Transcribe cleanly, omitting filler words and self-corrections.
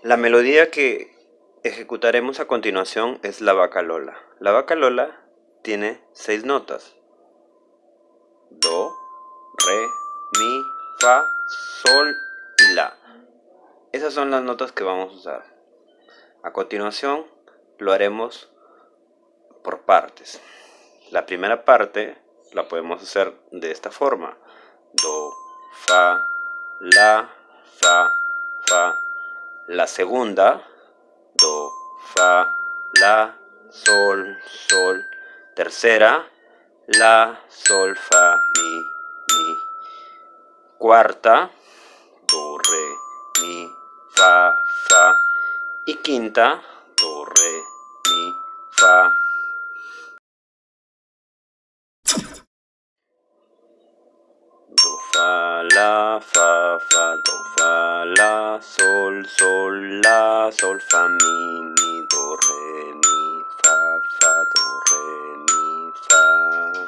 La melodía que ejecutaremos a continuación es la vaca Lola. La vaca Lola tiene 6 notas: do, re, mi, fa, sol y la. Esas son las notas que vamos a usar. A continuación lo haremos por partes. La primera parte la podemos hacer de esta forma: do, fa, la, fa, fa. La segunda: do, fa, la, sol, sol. Tercera: la, sol, fa, mi, mi. Cuarta: do, re, mi, fa, fa. Y quinta: do, re, mi, fa. Do, fa, la, fa, fa, do, fa, la, sol, sol, la, sol, fa, mi, do, re, mi, fa, fa, do, re, mi, fa.